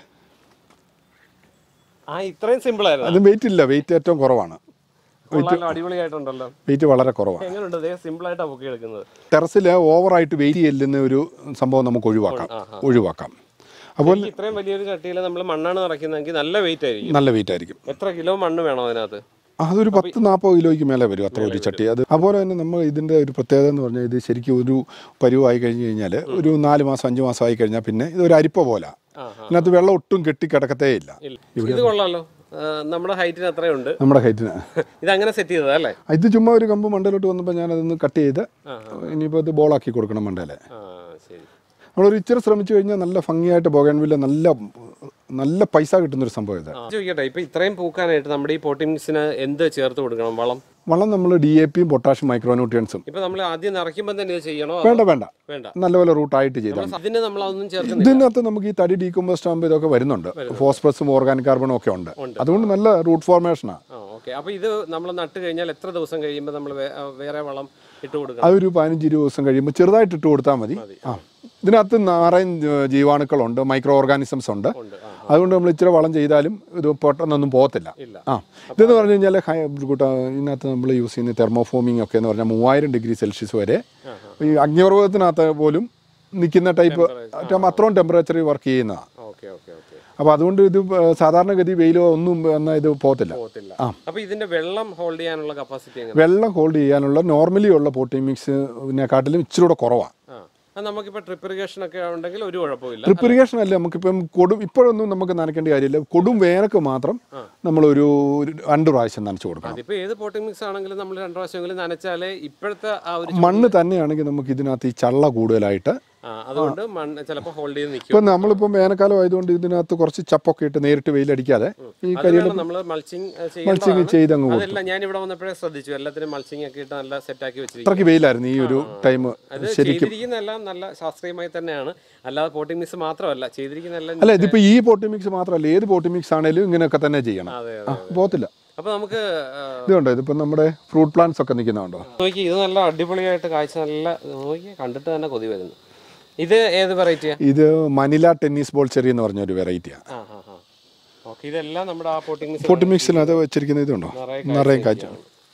ആ ഇത്രയും സിമ്പിൾ ആയിരുന്നു. അത് വെയിറ്റ് ഇല്ല, വെയിറ്റ് ഏറ്റവും കുറവാണ്. അടിപൊളിയായിട്ടുണ്ടല്ലോ. വെയിറ്റ് വളരെ കുറവാണ്. എങ്ങനെയുണ്ട്? സിമ്പിൾ ആയിട്ടാണ് പൊക്കി എടുക്കുന്നത്. ടെറസിൽ ഓവറായിട്ട് വെയിറ്റ് ചെല്ലുന്ന ഒരു സംഭവം നമുക്ക് ഒഴിവാക്കാം ഒഴിവാക്കാം അപ്പോൾ ഇത്രയും വലിയൊരു ചട്ടിയിൽ നമ്മൾ മണ്ണാണ് നിറയ്ക്കുന്നതെങ്കിൽ നല്ല വെയിറ്റ് ആയിരിക്കും. നല്ല വെയിറ്റ് ആയിരിക്കും. എത്ര കിലോ മണ്ണ് വേണം അതിനകത്ത്? അതൊരു പത്ത് നാൽപ്പത് കിലോയ്ക്ക് മേലെ വരും അത്ര ഒരു ചട്ടി. അത് അതുപോലെ തന്നെ നമ്മൾ ഇതിൻ്റെ ഒരു പ്രത്യേകത എന്ന് പറഞ്ഞാൽ ഇത് ശരിക്കും ഒരു പരുവായി കഴിഞ്ഞ് കഴിഞ്ഞാൽ ഒരു നാല് മാസം അഞ്ച് മാസം ആയി കഴിഞ്ഞാൽ പിന്നെ ഇതൊരു അരിപ്പ പോലെ ഇതിനകത്ത് വെള്ളം ഒട്ടും കെട്ടിക്കിടക്കത്തേ ഇല്ല. ഇത് കൊള്ളാലോ, നമ്മുടെ ഹൈറ്റിന് അത്രയുണ്ട്. നമ്മുടെ ഹൈറ്റിന് ഇത് അങ്ങനെ സെറ്റ് ചെയ്തതല്ലേ? ഇത് ചുമ്മാ ഒരു കമ്പ് മണ്ടയിലോട്ട് വന്നപ്പോൾ ഞാനതൊന്ന് കട്ട് ചെയ്ത് ഇനിയിപ്പോൾ ഇത് ബോളാക്കി കൊടുക്കണം മണ്ടയിലെ. നമ്മളൊരു ഇച്ചിരി ശ്രമിച്ചു കഴിഞ്ഞാൽ നല്ല ഭംഗിയായിട്ട് ബൊഗൈൻവില്ല നല്ല നല്ല പൈസ കിട്ടുന്നൊരു സംഭവം ഇത്. ചോദിക്കട്ടെ, ഇപ്പൊ ഇത്രയും പൂക്കാനായിട്ട് നമ്മുടെ ഈ പോട്ടിംഗ് മിക്സിന് എന്ത് ചേർത്ത് കൊടുക്കണം? വളം വളം നമ്മൾ ഡി എ പിയും പൊട്ടാഷ്യം മൈക്രോന്യൂട്രിയൻസും. ഇപ്പൊ നമ്മൾ ആദ്യം നിറയ്ക്കുമ്പോൾ തന്നെ ഇത് ചെയ്യണോ? വേണ്ട വേണ്ട വേണ്ട നല്ലപോലെ റൂട്ടായിട്ട് ചെയ്താൽ. ഇതിന് നമ്മൾ അതൊന്നും ചേർക്കുന്നില്ല. ഇതിനകത്ത് നമുക്ക് ഈ തടി ഡീകമ്പോസ്റ്റ് ആകുമ്പോൾ ഇതൊക്കെ വരുന്നുണ്ട്. ഫോസ്ഫറസും ഓർഗാനിക് കാർബണും ഒക്കെ ഉണ്ട്. അതുകൊണ്ട് നല്ല റൂട്ട് ഫോർമേഷനാണ്. അപ്പൊ ഇത് നമ്മൾ നട്ട് കഴിഞ്ഞാൽ എത്ര ദിവസം കഴിയുമ്പോൾ നമ്മൾ വേറെ വളം ഇട്ട് കൊടുക്കണം? അതൊരു പതിനഞ്ച് ഇരുപത് ദിവസം കഴിയുമ്പോൾ ചെറുതായിട്ട് ഇട്ട് കൊടുത്താൽ മതി. ആ ഇതിനകത്ത് നാറൻ ജീവാണുക്കളുണ്ട്, മൈക്രോ ഓർഗാനിസംസ് ഉണ്ട്. അതുകൊണ്ട് നമ്മൾ ഇച്ചിരി വളം ചെയ്താലും ഇത് പെട്ടെന്നൊന്നും പോകത്തില്ല. ആ ഇതെന്ന് പറഞ്ഞു കഴിഞ്ഞാൽ കൂട്ട ഇതിനകത്ത് നമ്മൾ യൂസ് ചെയ്യുന്ന തെർമോഫോമിംഗ് ഒക്കെ എന്ന് പറഞ്ഞാൽ മൂവായിരം ഡിഗ്രി സെൽഷ്യസ് വരെ ഈ അഗ്നിപർവ്വതത്തിനകത്ത് പോലും നിൽക്കുന്ന ടൈപ്പ് അത്രയും ടെമ്പറേച്ചറിൽ വർക്ക് ചെയ്യുന്നതാണ്. അപ്പോൾ അതുകൊണ്ട് ഇത് സാധാരണഗതി വെയിലോ ഒന്നും എന്നാൽ ഇത് പോകത്തില്ല. ആ അപ്പോൾ ഇതിന്റെ വെള്ളം ഹോൾഡ് ചെയ്യാനുള്ള കപ്പാസിറ്റി വെള്ളം ഹോൾഡ് ചെയ്യാനുള്ള നോർമലി ഉള്ള പോട്ടിംഗ് മിക്സിനെക്കാട്ടിലും ഇച്ചിരി കൂടെ കുറവാണ്. നമുക്കിപ്പോൾ ട്രിപ്പ് ഇറിഗേഷൻ ഒക്കെ ഉണ്ടെങ്കിൽ ഒരു കുഴപ്പമില്ല. ട്രിപ്പ് ഇറിഗേഷൻ അല്ല, നമുക്കിപ്പം കൊടും ഇപ്പോഴൊന്നും നമുക്ക് നനയ്ക്കേണ്ട കാര്യമില്ല. കൊടും വേനക്ക് മാത്രം നമ്മളൊരു രണ്ട് പ്രാവശ്യം നനച്ചു കൊടുക്കണം. ഇപ്പോൾ ഏത് പോട്ടിംഗ് മിക്സ് ആണെങ്കിലും നമ്മൾ രണ്ട് പ്രാവശ്യമെങ്കിലും നനച്ചാലേ ഇപ്പോഴത്തെ ആ ഒരു മണ്ണ് തന്നെയാണെങ്കിൽ നമുക്ക് ഇതിനകത്ത് ഈ ചള്ള കൂടുതലായിട്ട് അതുകൊണ്ട് മണ്ണ് ചിലപ്പോൾ ഹോൾഡ് ചെയ്ത് നിൽക്കും. ഇപ്പം നമ്മളിപ്പോൾ വേനൽക്കാലം ആയതുകൊണ്ട് ഇതിനകത്ത് കുറച്ച് ചപ്പൊക്കെ ഇട്ട് നേരിട്ട് വെയിലടിക്കാതെ ഈ കരിയില നമ്മൾ മൾച്ചിങ് മൾച്ചിങ് ചെയ്ത് അങ്ങ് കൊടുക്കും. അതെല്ലാം ഞാൻ ഇവിടെ വന്നപ്പോഴേ ശ്രദ്ധിച്ചു, എല്ലാത്തിനും മൾച്ചിങ് ഒക്കെ ഇട്ട് നല്ല സെറ്റാക്കി വെച്ചിരിക്കും. അത്രയ്ക്ക് വെയിലായിരുന്നു ഈ ഒരു ടൈം. ചെയ്തിരിക്കുന്ന എല്ലാം നല്ല ശാസ്ത്രീയമായി തന്നെയാണ്, അല്ലാതെ പോട്ടിംഗ് മിക്സ് മാത്രമല്ല ചെയ്തിരിക്കുന്ന എല്ലാം. അല്ല ഇതിപ്പോൾ ഈ പോട്ടിംഗ് മിക്സ് മാത്രമല്ല, ഏത് പോട്ടിംഗ് മിക്സ് ആണെങ്കിലും ഇങ്ങനെയൊക്കെ തന്നെ ചെയ്യണം. പോകത്തില്ല. അപ്പൊ നമുക്ക് ഇതുണ്ടോ, ഇതിപ്പോൾ നമ്മുടെ ഫ്രൂട്ട് പ്ലാന്റ്സ് ഒക്കെ നിൽക്കുന്നുണ്ടോ? നോക്കി, ഇത് നല്ല അടിപൊളിയായിട്ട് കാഴ്ച നല്ല നോക്കി കണ്ടിട്ട് തന്നെ കൊതി വരുന്നു. ഇത് ഏത് വെറൈറ്റിയാ? ഇത് മനില ടെന്നീസ് ബോൾ ചെറി എന്ന് പറഞ്ഞ ഒരു വെറൈറ്റിയാണ്. ഇതെല്ലാം നമ്മുടെ ആ പോട്ടിംഗ് പോട്ടിംഗ് മിക്സിനകത്ത് വെച്ചിരിക്കുന്ന ഇതുണ്ടോ, നിറയെ കാഴ്ച.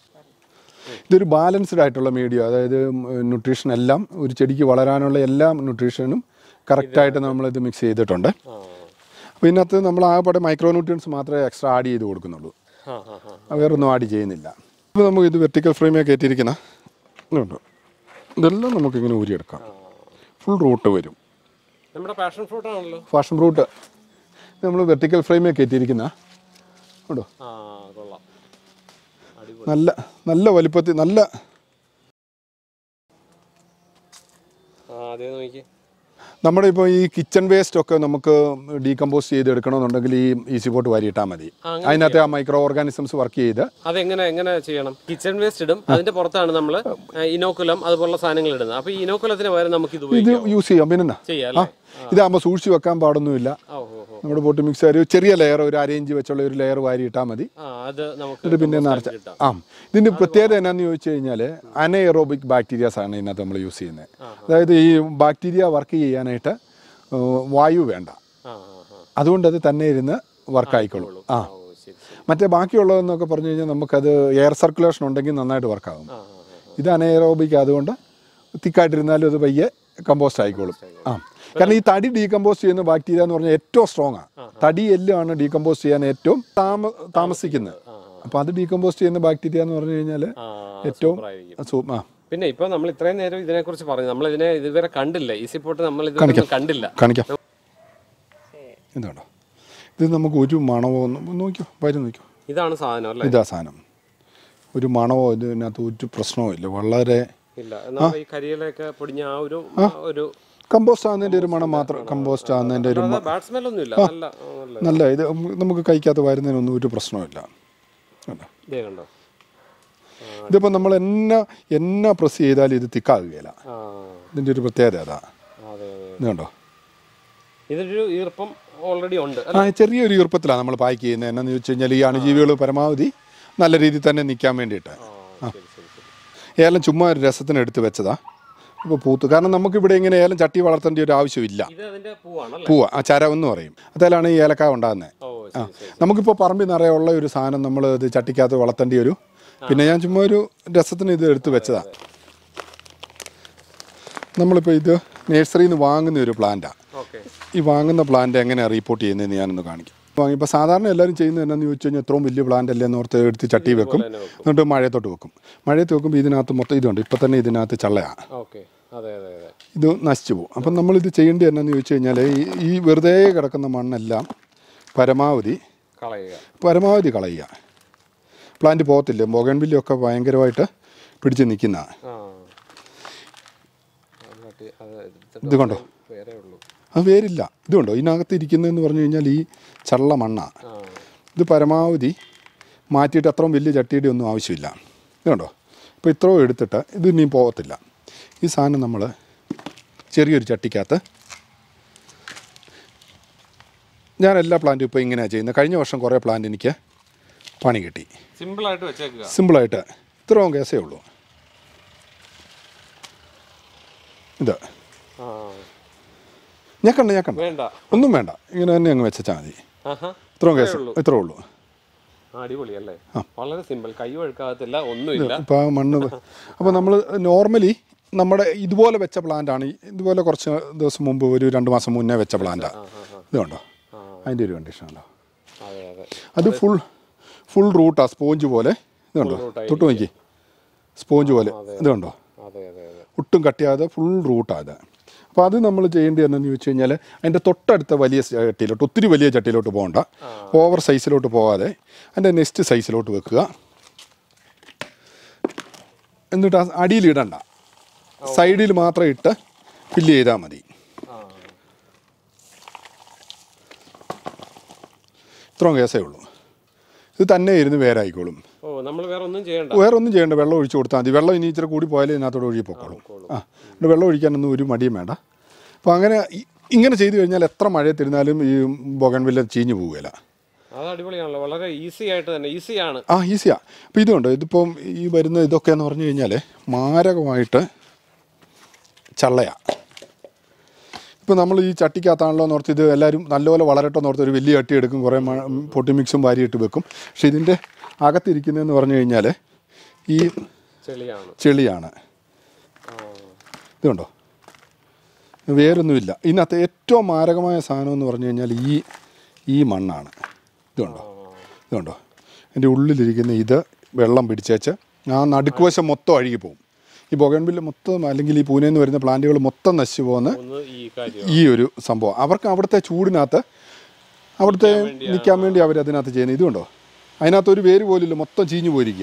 ഇതൊരു ബാലൻസ്ഡ് ആയിട്ടുള്ള മീഡിയം, അതായത് ന്യൂട്രീഷൻ എല്ലാം ഒരു ചെടിക്ക് വളരാനുള്ള എല്ലാ ന്യൂട്രീഷനും കറക്റ്റായിട്ട് നമ്മളിത് മിക്സ് ചെയ്തിട്ടുണ്ട്. അപ്പോൾ ഇതിനകത്ത് നമ്മൾ ആകെപ്പാടെ മൈക്രോ ന്യൂട്രിയൻസ് മാത്രമേ എക്സ്ട്രാ ആഡ് ചെയ്ത് കൊടുക്കുന്നുള്ളൂ, വേറൊന്നും ആഡ് ചെയ്യുന്നില്ല. ഇപ്പോൾ നമുക്ക് ഇത് വെർട്ടിക്കൽ ഫ്രെയിമേ കയറ്റിയിരിക്കുന്ന ഇതുണ്ട്, ഇതെല്ലാം നമുക്കിങ്ങനെ ഊരിയെടുക്കാം. ഫുൾ റൂട്ട് വരും. നമ്മുടെ പാഷൻ ഫ്രൂട്ട് ആണല്ലോ. പാഷൻ ഫ്രൂട്ട് നമ്മൾ വെർട്ടിക്കൽ ഫ്രെയിമേ കയറ്റിയിരിക്കുന്ന കേട്ടോ, നല്ല നല്ല വലിപ്പത്തിൽ നല്ല. നമ്മുടെ ഇപ്പോൾ ഈ കിച്ചൺ വേസ്റ്റ് ഒക്കെ നമുക്ക് ഡീകമ്പോസ് ചെയ്ത് എടുക്കണമെന്നുണ്ടെങ്കിൽ ഈ ഈസി പോട്ട് വാരിയിട്ടാൽ മതി. അതിനകത്ത് ആ മൈക്രോ ഓർഗാനിസംസ് വർക്ക് ചെയ്ത് അതെങ്ങനെ എങ്ങനെ ചെയ്യണം? കിച്ചൺ വേസ്റ്റ് ഇടും, അതിന്റെ പുറത്താണ് നമ്മൾ ഇനോക്കുലം അതുപോലുള്ള സാധനങ്ങൾ ഇടുന്നത്. അപ്പോൾ ഈ ഇനോക്കുലത്തിന് പകരം നമുക്ക് ഇത് യൂസ് ചെയ്യാം. പിന്നെ ഇതാകുമ്പോൾ സൂക്ഷിച്ച് വെക്കാൻ പാടൊന്നുമില്ല. നമ്മുടെ പോട്ട് മിക്സ് ഒരു ചെറിയ ലെയർ, ഒരു അരയിഞ്ച് വെച്ചുള്ള ഒരു ലെയർ വാരി ഇട്ടാൽ മതി. ഇത് പിന്നെ നിറച്ച ആ ഇതിൻ്റെ പ്രത്യേകത എന്നാന്ന് ചോദിച്ചു കഴിഞ്ഞാൽ അനഎറോബിക് ബാക്ടീരിയാസ് ആണ് ഇതിനകത്ത് നമ്മൾ യൂസ് ചെയ്യുന്നത്. അതായത് ഈ ബാക്ടീരിയ വർക്ക് ചെയ്യാനായിട്ട് വായു വേണ്ട, അതുകൊണ്ട് അത് തന്നെ ഇരുന്ന് വർക്ക് ആയിക്കോളും. ആ മറ്റേ ബാക്കിയുള്ളതെന്നൊക്കെ പറഞ്ഞു കഴിഞ്ഞാൽ നമുക്കത് എയർ സർക്കുലേഷൻ ഉണ്ടെങ്കിൽ നന്നായിട്ട് വർക്കാകും. ഇത് അനഎറോബിക്, അതുകൊണ്ട് തിക്കായിട്ടിരുന്നാലും അത് പയ്യെ കമ്പോസ്റ്റ് ആയിക്കോളും. ആ കാരണം ഈ തടി ഡീകമ്പോസ്റ്റ് ചെയ്യുന്ന ബാക്ടീരിയ എന്ന് പറഞ്ഞാൽ ഏറ്റവും സ്ട്രോങ് ആണ്. തടി എല്ലാണ് ഡീകമ്പോസ്റ്റ് ചെയ്യാൻ ഏറ്റവും താമ താമസിക്കുന്നത്. അപ്പോൾ അത് ഡീകമ്പോസ്റ്റ് ചെയ്യുന്ന ബാക്ടീരിയ എന്ന് പറഞ്ഞു കഴിഞ്ഞാൽ ഏറ്റവും ആ. പിന്നെ ഇപ്പൊ നമ്മൾ ഇത്രയും നേരം ഇതിനെ കുറിച്ച് പറഞ്ഞു, നമ്മൾ ഇതിനെ ഇതുവരെ കണ്ടില്ല. ഈസി പോട്ട് നമ്മൾ ഇത് കണ്ടില്ല. കാണിക്കാം. എന്താണോ ഇത്, നമുക്ക് ഒരു മണവോ നോക്കിയോ, വരും നോക്കിയോ, ഇതാണ് സാധനം അല്ലേ? ഇതാ സാധനം. ഒരു മണവോ ഇതിനകത്ത് ഒരു പ്രശ്നവും ഇല്ല, വളരെ ഇല്ല. എന്നാൽ ഈ കരിയിലൊക്കെ പൊടിഞ്ഞ ആ ഒരു ഒരു കമ്പോസ്റ്റ് ആകുന്നതിൻ്റെ ഒരു മണം മാത്രം. കമ്പോസ്റ്റ് ആകുന്നതിൻ്റെ ഒരു നല്ല ഇത് നമുക്ക് കഴിക്കാത്ത വരുന്നതിനൊന്നും ഒരു പ്രശ്നമില്ല. ഇതിപ്പോൾ നമ്മൾ എന്നാ എന്നാ പ്രസ് ചെയ്താലും ഇത് തിക്കാകുകയില്ല. ഇതിൻ്റെ ഒരു പ്രത്യേകത അതാ. ഇത് കണ്ടോ, ഇതൊരു ഈർപ്പം ഓൾറെഡി ഉണ്ട്. ആ ചെറിയൊരു ഈർപ്പത്തിലാണ് നമ്മൾ പാക്ക് ചെയ്യുന്നത്. എന്നാന്ന് ചോദിച്ചു കഴിഞ്ഞാൽ ഈ അണുജീവികൾ പരമാവധി നല്ല രീതിയിൽ തന്നെ നിൽക്കാൻ വേണ്ടിയിട്ട്. ആ ഏലം ചുമ്മാ ഒരു രസത്തിന് എടുത്ത് വെച്ചതാ. ഇപ്പോൾ പൂത്ത്, കാരണം നമുക്കിവിടെ ഇങ്ങനെ ഏലം ചട്ടി വളർത്തേണ്ട ഒരു ആവശ്യമില്ല. പൂവ ആ ചരം എന്ന് പറയും, അതിലാണ് ഈ ഏലക്ക ഉണ്ടാകുന്നത്. ആ നമുക്കിപ്പോൾ പറമ്പിൽ നിറയെ ഉള്ള ഒരു സാധനം നമ്മൾ ഇത് ചട്ടിക്കകത്ത് വളർത്തേണ്ട ഒരു, പിന്നെ ഞാൻ ചുമ്മാ ഒരു രസത്തിന് ഇത് എടുത്ത് വെച്ചതാ. നമ്മളിപ്പോൾ ഇത് നഴ്സറിയിൽ നിന്ന് വാങ്ങുന്ന ഒരു പ്ലാന്റാണ്. ഈ വാങ്ങുന്ന പ്ലാന്റ് എങ്ങനെയാണ് റിപ്പോർട്ട് ചെയ്യുന്നതെന്ന് ഞാനൊന്ന് കാണിക്കാം. ഇപ്പോൾ സാധാരണ എല്ലാവരും ചെയ്യുന്നത് എന്നാന്ന് ചോദിച്ചു കഴിഞ്ഞാൽ ഇത്രയും വലിയ പ്ലാന്റ് അല്ലേ എന്ന് ഓർത്ത് എടുത്ത് ചട്ടി വെക്കും, എന്നിട്ട് മഴയത്തോട്ട് വെക്കും. മഴയത്ത് വെക്കുമ്പോൾ ഇതിനകത്ത് മൊത്തം ഇതുണ്ട്, ഇപ്പം തന്നെ ഇതിനകത്ത് ചള്ളയാണ്, ഇത് നശിച്ചു പോകും. അപ്പം നമ്മളിത് ചെയ്യേണ്ടത് എന്നാന്ന് ചോദിച്ചു കഴിഞ്ഞാൽ ഈ ഈ വെറുതെ കിടക്കുന്ന മണ്ണെല്ലാം പരമാവധി പരമാവധി കളയുക. പ്ലാന്റ് പോകത്തില്ല, ബൊഗൺവില്ലയൊക്കെ ഭയങ്കരമായിട്ട് പിടിച്ച് നിൽക്കുന്നതാണ്. ഇത് കണ്ടോ, അത് വേരില്ല. ഇതുണ്ടോ ഇതിനകത്ത് ഇരിക്കുന്നതെന്ന് പറഞ്ഞു കഴിഞ്ഞാൽ ഈ ചള്ള മണ്ണാണ്. ഇത് പരമാവധി മാറ്റിയിട്ട് അത്രയും വലിയ ചട്ടിയുടെ ഒന്നും ആവശ്യമില്ല. ഇതുണ്ടോ, ഇപ്പോൾ ഇത്രയും എടുത്തിട്ട് ഇത് ഇനിയും പോകത്തില്ല. ഈ സാധനം നമ്മൾ ചെറിയൊരു ചട്ടിക്കകത്ത്, ഞാൻ എല്ലാ പ്ലാന്റും ഇപ്പോൾ ഇങ്ങനെയാണ് ചെയ്യുന്നത്. കഴിഞ്ഞ വർഷം കുറേ പ്ലാന്റ് എനിക്ക് പണി കിട്ടി. സിമ്പിളായിട്ട് വെച്ചേക്കുക, സിമ്പിളായിട്ട് ഇത്രയും കേസേ ഉള്ളൂ. ഇത് ഞാൻ കണ്ട ഞാൻ കണ്ട ഒന്നും വേണ്ട, ഇങ്ങനെ തന്നെ അങ്ങ് വെച്ചാൽ മതി. ഇത്രയും കേസ് ഇത്രേ ഉള്ളൂ. അടിപൊളിയല്ലേ, വളരെ സിമ്പിൾ, കൈ ഒഴുക്കാകത്തില്ല, ഒന്നുമില്ല. ഇപ്പോൾ ആ മണ്ണ് അപ്പോൾ നമ്മൾ നോർമലി നമ്മുടെ ഇതുപോലെ വെച്ച പ്ലാന്റാണ്. ഇതുപോലെ കുറച്ച് ദിവസം മുമ്പ് ഒരു രണ്ട് മാസം മുന്നേ വെച്ച പ്ലാന്റാണ്. ഇതുണ്ടോ അതിൻ്റെ ഒരു കണ്ടീഷൻ ഉണ്ടോ, അത് ഫുൾ ഫുൾ റൂട്ടാണ്, സ്പോഞ്ച് പോലെ. ഇതുണ്ടോ തൊട്ട് നോക്കി, സ്പോഞ്ച് പോലെ. ഇതുണ്ടോ ഒട്ടും കട്ടിയാതെ ഫുൾ റൂട്ടാണ് ഇത്. അപ്പോൾ അത് നമ്മൾ ചെയ്യേണ്ടത് എന്താണെന്ന് ചോദിച്ചു കഴിഞ്ഞാൽ അതിൻ്റെ തൊട്ടടുത്ത വലിയ ചട്ടിയിലോട്ട്, ഒത്തിരി വലിയ ചട്ടിയിലോട്ട് പോകണ്ട, ഓവർ സൈസിലോട്ട് പോകാതെ അതിൻ്റെ നെക്സ്റ്റ് സൈസിലോട്ട് വെക്കുക. എന്നിട്ട് ആ അടിയിലിടണ്ട, സൈഡിൽ മാത്രം ഇട്ട് ഫില്ല് ചെയ്താൽ മതി. ഇത്രയും കേസേ ഉള്ളൂ. ഇത് തന്നെ ഇരുന്ന് വേരായിക്കോളും. വേറെ ഒന്നും ചെയ്യണ്ട, വേറെ ഒന്നും ചെയ്യേണ്ട, വെള്ളം ഒഴിച്ച് കൊടുത്താൽ മതി. വെള്ളം ഇനി ഇച്ചിരി കൂടി പോയാലേ ഇതിനകത്തോടെ ഒഴുകി പൊക്കോളും. ആ എന്നിട്ട് വെള്ളം ഒഴിക്കാനൊന്നും ഒരു മടിയും വേണ്ട. അപ്പോൾ അങ്ങനെ ഇങ്ങനെ ചെയ്തു കഴിഞ്ഞാൽ എത്ര മഴയത്തിരുന്നാലും ഈ ബൊഗൺവില്ല ചീഞ്ഞു പോവുകയില്ല. അത് അടിപൊളിയാണല്ലോ, വളരെ ഈസി ആയിട്ട് തന്നെ, ഈസിയാണ്. ആ ഈസിയാണ്. അപ്പോൾ ഇതുണ്ട്, ഇതിപ്പം ഈ വരുന്ന ഇതൊക്കെ എന്ന് പറഞ്ഞു കഴിഞ്ഞാൽ മാരകമായിട്ട് ചള്ളയാണ്. ഇപ്പോൾ നമ്മൾ ഈ ചട്ടിക്കകത്താണല്ലോ എന്ന് ഓർത്ത് ഇത് എല്ലാവരും നല്ലപോലെ വളരട്ടെ എന്ന് ഓർത്ത് ഒരു വലിയ ചട്ടി എടുക്കും, കുറേ പൊട്ടി മിക്സും വാരിയിട്ട് വെക്കും. പക്ഷെ ഇതിൻ്റെ അകത്തിരിക്കുന്നതെന്ന് പറഞ്ഞു കഴിഞ്ഞാൽ ഈ ചെളിയാണ് ചെളിയാണ് ഇതുണ്ടോ, വേറൊന്നുമില്ല. ഇതിനകത്ത് ഏറ്റവും മാരകമായ സാധനം എന്ന് പറഞ്ഞു കഴിഞ്ഞാൽ ഈ ഈ മണ്ണാണ്. ഇതുണ്ടോ ഇതുണ്ടോ എൻ്റെ ഉള്ളിലിരിക്കുന്ന ഇത് വെള്ളം പിടിച്ചേച്ച് ആ നടുക്കുവശം മൊത്തം അഴുകിപ്പോവും. ഈ ബൊഗൺവില്ല മൊത്തം, അല്ലെങ്കിൽ ഈ പൂനെയിൽ നിന്ന് വരുന്ന പ്ലാന്റുകൾ മൊത്തം നശിച്ചു പോകുന്ന ഈ ഒരു സംഭവം. അവർക്ക് അവിടുത്തെ ചൂടിനകത്ത് അവിടുത്തെ നിൽക്കാൻ വേണ്ടി അവർ അതിനകത്ത് ചെയ്യുന്നത്. ഇതുണ്ടോ അതിനകത്ത് ഒരു വേര് പോലില്ല, മൊത്തം ചീഞ്ഞു പോയിരിക്കുക.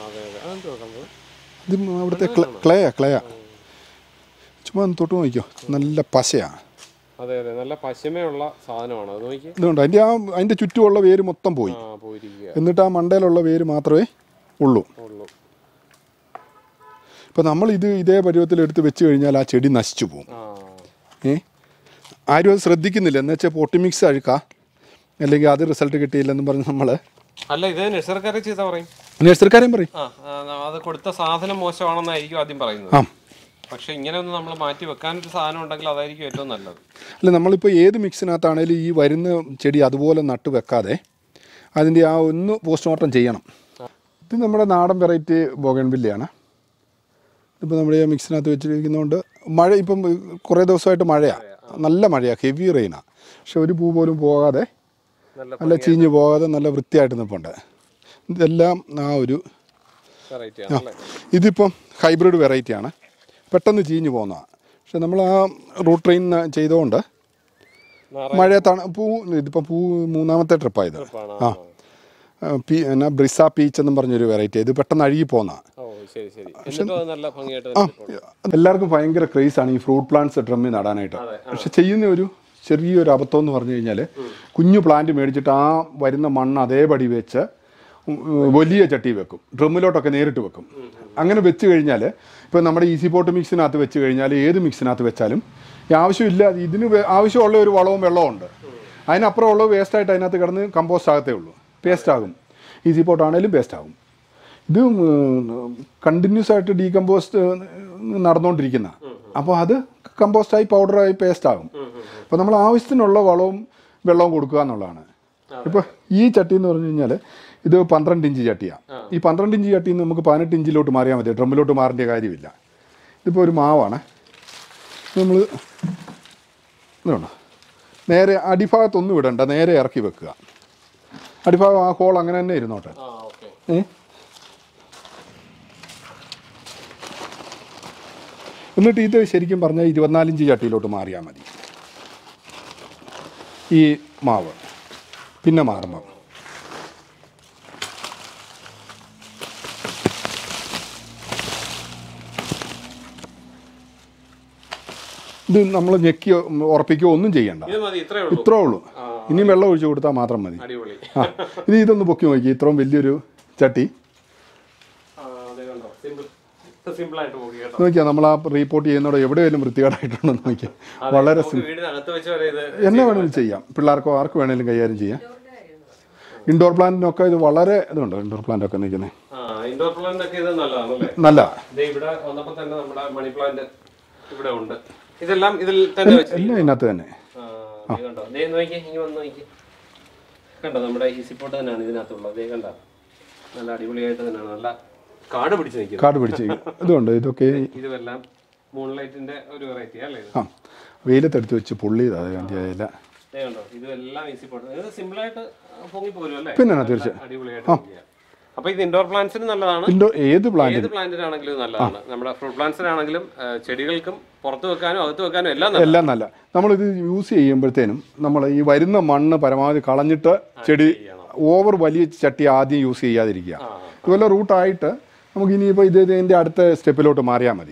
ഇത് അവിടുത്തെ ക്ലേയാ ക്ലേയാ ചുമ്മാ ഒന്ന് തൊട്ട് നോക്കിയോ, നല്ല പശയാണ്. അതെ അതെ, നല്ല പശമയുള്ള സാധനമാണ്. അത് നോക്കി, ഇതുകൊണ്ട് അതിൻ്റെ ആ അതിൻ്റെ ചുറ്റുമുള്ള വേര് മൊത്തം പോയി, എന്നിട്ട് ആ മണ്ടയിലുള്ള വേര് മാത്രമേ ഉള്ളൂ. ഇപ്പം നമ്മൾ ഇത് ഇതേ പരുവത്തിൽ എടുത്ത് വെച്ച് കഴിഞ്ഞാൽ ആ ചെടി നശിച്ചു പോകും. ഏ ആരും അത് ശ്രദ്ധിക്കുന്നില്ല, എന്ന് വെച്ചാൽ പൊട്ടി മിക്സ് അഴുക്കാം, അല്ലെങ്കിൽ അത് റിസൾട്ട് കിട്ടിയില്ലെന്ന് പറഞ്ഞ് നമ്മൾ അല്ല ഇത് നഴ്സറിക്കാരെ ചെയ്താൽ പറയും, നഴ്സറിക്കാരെയും പറയും അത് കൊടുത്ത സാധനം മോശമാണെന്നായിരിക്കും ആദ്യം പറയുന്നത്. ആ പക്ഷെ ഇങ്ങനെ ഒന്ന് നമ്മൾ മാറ്റി വെക്കാനൊരു സാധനം ഉണ്ടെങ്കിൽ അതായിരിക്കും ഏറ്റവും നല്ലത്. അല്ല നമ്മളിപ്പോൾ ഏത് മിക്സിനകത്താണേലും ഈ വരുന്ന ചെടി അതുപോലെ നട്ട് വെക്കാതെ അതിൻ്റെ ആ ഒന്ന് പോസ്റ്റ്മോർട്ടം ചെയ്യണം. ഇത് നമ്മുടെ നാടൻ വെറൈറ്റി ബൊഗൺവില്ലയാണ്. ഇപ്പോൾ നമ്മുടെ മിക്സിനകത്ത് വെച്ചിരിക്കുന്നതുകൊണ്ട് മഴ ഇപ്പം കുറേ ദിവസമായിട്ട് മഴയാണ്, നല്ല മഴയാണ്, ഹെവി റെയിനാണ്. പക്ഷെ ഒരു പൂ പോലും പോകാതെ നല്ല ചീഞ്ഞ് പോകാതെ നല്ല വൃത്തിയായിട്ട് നിൽപ്പുണ്ട്. ഇതെല്ലാം ആ ഒരു ഇതിപ്പം ഹൈബ്രിഡ് വെറൈറ്റിയാണ്, പെട്ടെന്ന് ചീഞ്ഞ് പോകുന്നതാണ്. പക്ഷെ നമ്മൾ ആ റൂട്ട് ട്രെയിൻ ചെയ്തുകൊണ്ട് മഴയത്താണ് പൂ, ഇതിപ്പം പൂ മൂന്നാമത്തെ ട്രിപ്പായത്. ആ പീ എന്നാ ബ്രിസ പീച്ച് എന്നും പറഞ്ഞൊരു വെറൈറ്റി, ഇത് പെട്ടെന്ന് അഴുകി പോകുന്നതാണ്. ആ എല്ലാവർക്കും ഭയങ്കര ക്രേസാണ് ഈ ഫ്രൂട്ട് പ്ലാന്റ്സ് ഡ്രമ്മിൽ നടാനായിട്ട്. പക്ഷെ ചെയ്യുന്ന ഒരു ചെറിയൊരു അബദ്ധം എന്ന് പറഞ്ഞു കഴിഞ്ഞാൽ കുഞ്ഞു പ്ലാന്റ് മേടിച്ചിട്ട് ആ വരുന്ന മണ്ണ് അതേപടി വെച്ച് വലിയ ചട്ടി വെക്കും, ഡ്രമ്മിലോട്ടൊക്കെ നേരിട്ട് വെക്കും. അങ്ങനെ വെച്ച് കഴിഞ്ഞാൽ ഇപ്പോൾ നമ്മുടെ ഈസി പോട്ട് മിക്സിനകത്ത് വെച്ച് കഴിഞ്ഞാൽ ഏത് മിക്സിനകത്ത് വെച്ചാലും ആവശ്യമില്ല, ഇതിന് ആവശ്യമുള്ള ഒരു വളവും വെള്ളവും ഉണ്ട്. അതിനപ്പുറം ഉള്ളത് വേസ്റ്റായിട്ട് അതിനകത്ത് കിടന്ന് കമ്പോസ്റ്റ് ആകത്തേ ഉള്ളൂ, പേസ്റ്റ് ആകും. ഈസി പോട്ട് ആണെങ്കിലും പേസ്റ്റ് ആകും. ഇത് കണ്ടിന്യൂസ് ആയിട്ട് ഡീകമ്പോസ്റ്റ് നടന്നുകൊണ്ടിരിക്കുന്ന, അപ്പോൾ അത് കമ്പോസ്റ്റായി പൗഡറായി പേസ്റ്റ് ആകും. അപ്പോൾ നമ്മൾ ആവശ്യത്തിനുള്ള വളവും വെള്ളവും കൊടുക്കുക എന്നുള്ളതാണ്. ഇപ്പോൾ ഈ ചട്ടി എന്ന് പറഞ്ഞു കഴിഞ്ഞാൽ ഇത് പന്ത്രണ്ട് ഇഞ്ച് ചട്ടിയാണ്. ഈ പന്ത്രണ്ട് ഇഞ്ച് ചട്ടിയിൽ നിന്ന് നമുക്ക് പതിനെട്ട് ഇഞ്ചിലോട്ട് മാറിയാൽ മതി, ഡ്രമ്മിലോട്ട് മാറേണ്ട കാര്യമില്ല. ഇതിപ്പോൾ ഒരു മാവാണ്. നമ്മൾ ഇതുണ്ട്, നേരെ അടിഭാഗത്തൊന്നും വിടണ്ട, നേരെ ഇറക്കി വെക്കുക. അടിഭാഗം ആ ഹോൾ അങ്ങനെ തന്നെ ഇരുന്നോട്ടെ. ഏ എന്നിട്ട് ഇത് ശരിക്കും പറഞ്ഞാൽ ഇരുപത്തിനാലിഞ്ച് ചട്ടിയിലോട്ട് മാറിയാൽ മതി ഈ മാവ്. പിന്നെ മാറുമ്പം ഇത് നമ്മൾ ഞെക്കിയോ ഉറപ്പിക്കുകയോ ഒന്നും ചെയ്യണ്ട, ഇത്രേ ഉള്ളൂ. ഇനിയും വെള്ളം ഒഴിച്ചു കൊടുത്താൽ മാത്രം മതി. ആ ഇനി ഇതൊന്ന് പൊക്കി നോക്കി, ഇത്രയും വലിയൊരു ചട്ടി നോക്കിയാൽ നമ്മൾ ആ റിപ്പോർട്ട് ചെയ്യുന്നതോടെ എവിടെയെങ്കിലും വൃത്തികേടായിട്ടുണ്ടോ നോക്കിയാൽ വളരെ എന്നെ വേണമെങ്കിലും ചെയ്യാം, പിള്ളേർക്കോ ആർക്ക് വേണമെങ്കിലും കൈകാര്യം ചെയ്യാം. ഇൻഡോർ പ്ലാന്റിനൊക്കെ ഇത് വളരെ ഇതുണ്ട്. ഇൻഡോർ പ്ലാന്റ് ഒക്കെ നിൽക്കുന്നത് നല്ല ഇതെല്ലാം ഇതിൽ തന്നെ എല്ലാം ഇതിനകത്ത് തന്നെ. കണ്ടോ നമ്മുടെ ഈസി പോട്ട് തന്നെയാണ് ഇതിനകത്തുള്ളത്. കണ്ടോ നല്ല അടിപൊളിയായിട്ട് തന്നെയാണ്, നല്ല കാട് പിടിച്ച് നിൽക്കുന്നത്. കാട് പിടിച്ച് ഇതുണ്ട്. ഇതൊക്കെ ഇതെല്ലാം മൂൺലൈറ്റിന്റെ ഒരു വെറൈറ്റി അല്ലേ? ആ വെയിലത്തെടുത്ത് വെച്ച് പുള്ളി അതില്ല. ഇതെല്ലാം ഈസി പോട്ട് സിമ്പിൾ ആയിട്ട് പൊങ്ങി പോലും അല്ലേ? പിന്നെ തീർച്ചയായും അടിപൊളിയായിട്ട്. അപ്പൊ ഇത് ഇൻഡോർ പ്ലാന്റ്സിന് നല്ലതാണ്, ഇൻഡോർ ഏത് പ്ലാന്റ് ഏത് പ്ലാന്റിനാണെങ്കിലും നല്ലതാണ്. നമ്മുടെ ഫ്രൂട്ട് പ്ലാന്റ്സിനാണെങ്കിലും ചെടികൾക്കും പുറത്ത് വെക്കാനും അകത്ത് വെക്കാനും എല്ലാം എല്ലാം നല്ല. നമ്മളിത് യൂസ് ചെയ്യുമ്പോഴത്തേനും നമ്മൾ ഈ വരുന്ന മണ്ണ് പരമാവധി കളഞ്ഞിട്ട് ചെടി ഓവർ വലിയ ചട്ടി ആദ്യം യൂസ് ചെയ്യാതിരിക്കുക. ഇതുപോലെ റൂട്ടായിട്ട് നമുക്ക് ഇനിയിപ്പോൾ ഇത് ഇതിൻ്റെ അടുത്ത സ്റ്റെപ്പിലോട്ട് മാറിയാൽ മതി.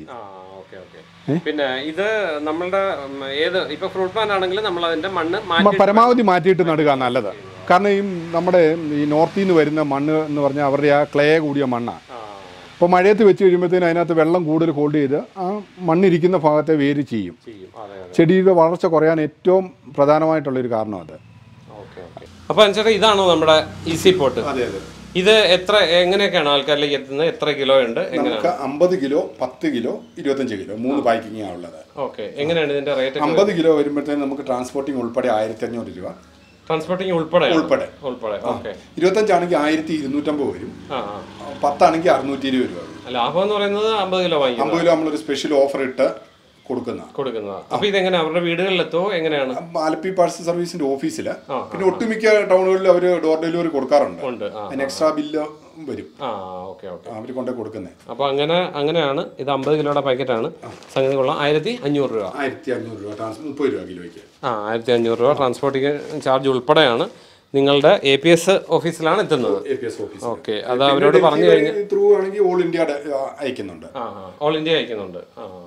പിന്നെ ഇത് നമ്മളുടെ ഏത് ഇപ്പൊ ഫ്രൂട്ട് പ്ലാന്റ് ആണെങ്കിലും നമ്മൾ അതിന്റെ മണ്ണ് പരമാവധി മാറ്റിയിട്ട് നടുക നല്ലത്. കാരണം ഈ നമ്മുടെ ഈ നോർത്തിൽ നിന്ന് വരുന്ന മണ്ണ് എന്ന് പറഞ്ഞാൽ അവരുടെ ആ ക്ലേ കൂടിയ മണ്ണാണ്. അപ്പോൾ മഴയത്ത് വെച്ച് കഴിയുമ്പോഴത്തേനും അതിനകത്ത് വെള്ളം കൂടുതൽ ഹോൾഡ് ചെയ്ത് ആ മണ്ണിരിക്കുന്ന ഭാഗത്തെ വേര് ചെയ്യും. ചെടിയുടെ വളർച്ച കുറയാൻ ഏറ്റവും പ്രധാനമായിട്ടുള്ളൊരു കാരണം അത്. അപ്പോൾ അനുസരിച്ച് ഇതാണോ നമ്മുടെ ഈസി പോട്ട്? ഇത് എത്ര എങ്ങനെയൊക്കെയാണ് ആൾക്കാരിലേക്ക് എത്തുന്നത്? എത്ര കിലോ ഉണ്ട്? നമുക്ക് അമ്പത് കിലോ, പത്ത് കിലോ, ഇരുപത്തഞ്ച് കിലോ മൂന്ന് പാക്കിംഗ് ആണ് ഉള്ളത്. ഓക്കെ, എങ്ങനെയാണ് ഇതിന്റെ റേറ്റ്? അമ്പത് കിലോ വരുമ്പോഴത്തേനും നമുക്ക് ട്രാൻസ്പോർട്ടിംഗ് ഉൾപ്പെടെ ആയിരത്തി അഞ്ഞൂറ് രൂപ. ട്രാൻസ്പോർട്ടിംഗ് ഉൾപ്പെടെ ഉൾപ്പെടെ ഉൾപ്പെടെ ഓക്കെ. ഇരുപത്തഞ്ചാണെങ്കിൽ ആയിരത്തി ഇരുന്നൂറ്റമ്പത് വരും, പത്താണെങ്കിൽ അറുന്നൂറ്റി ഇരുപത് രൂപ വരും. ലാഭം എന്ന് പറയുന്നത് അമ്പത് കിലോ വാങ്ങി അമ്പത് കിലോ നമ്മളൊരു സ്പെഷ്യൽ ഓഫർ ഇട്ട് കൊടുക്കുന്ന കൊടുക്കുന്നത്. അപ്പൊ ഇതെങ്ങനെ അവരുടെ വീടുകളിലെത്തോ? എങ്ങനെയാണ്? ആലപ്പി പാർസൽ സർവീസിന്റെ ഓഫീസില്, പിന്നെ ഒട്ടുമിക്ക ടൗണുകളിൽ അവർ ഡോർ ഡെലിവറി കൊടുക്കാറുണ്ട്. അതിന് എക്സ്ട്രാ ബില്ല് വരും, അവർ കൊണ്ടേ കൊടുക്കുന്നത്. അപ്പൊ അങ്ങനെ അങ്ങനെയാണ്. ഇത് അമ്പത് കിലോയുടെ പാക്കറ്റാണ്. സംഗതി കൊള്ളാം. ആയിരത്തി അഞ്ഞൂറ് രൂപ ആയിരത്തി അഞ്ഞൂറ് രൂപ മുപ്പത് രൂപ കിലോയ്ക്ക്. ആ ആയിരത്തി അഞ്ഞൂറ് രൂപ ട്രാൻസ്പോർട്ടിംഗ് ചാർജ് ഉൾപ്പെടെയാണ്. നിങ്ങളുടെ എ പി എസ് ഓഫീസിലാണ് എത്തുന്നത്. ഓക്കെ, അത് അവരോട് പറഞ്ഞു കഴിഞ്ഞാൽ ത്രൂ ആണെങ്കിൽ ഓൾ ഇന്ത്യ അയക്കുന്നുണ്ട്. ഓൾ ഇന്ത്യ അയക്കുന്നുണ്ട്.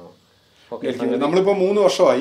നമ്മളിപ്പോ മൂന്ന് വർഷമായി.